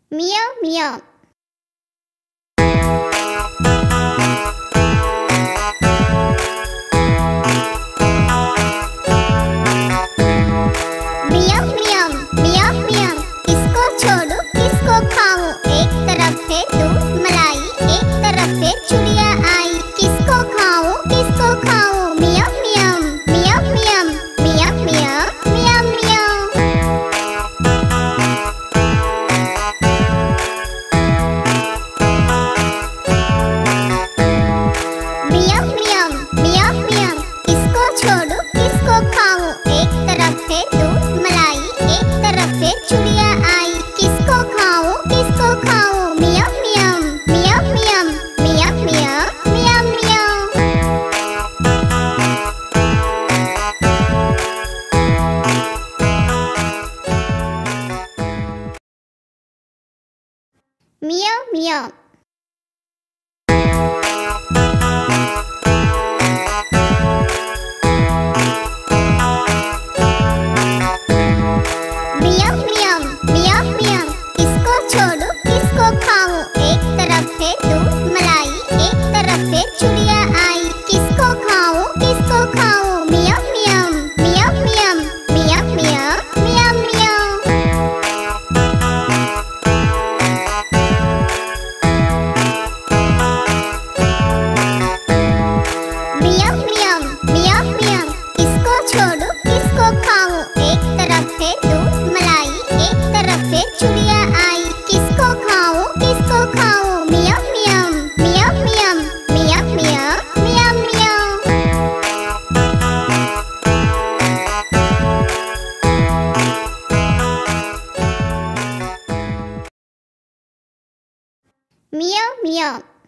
मियाँ मियाँ। मियाँ मियाँ मियाँ मियाँ, किसको छोड़ूं किसको खाऊं, एक तरफ है दूध मलाई, एक तरफ है चुड़िया आई, किसको खाऊं मियाँ मियाँ मियाँ मियाँ मियाँ मियाँ मियाँ मियाँ। मियाँ मियाँ मियाँ मियाँ, किसको छोड़ूं किसको खाऊं, एक तरफ है दूध मलाई, एक तरफ है चुड़िया आई, किसको खाऊं मियाँ मियाँ मियाँ मियाँ मियाँ मियाँ मियाँ मियाँ। मियाँ मियाँ। मियाँ मियाँ मियाँ मियाँ, किसको छोड़ूं किसको खाऊं, एक तरफ है दूध मलाई, एक तरफ है चुड़िया आई, किसको खाऊं मियाँ मियाँ मियाँ मियाँ मियाँ मियाँ मियाँ मियाँ। मियाँ मियाँ मियाँ मियाँ, किसको छोड़ूं किसको खाऊं, एक तरफ है दूध मलाई, एक तरफ है चुड़िया आई, किसको खाऊं मियाँ मियाँ मियाँ मियाँ मियाँ मियाँ मियाँ मियाँ। मियाँ मियाँ।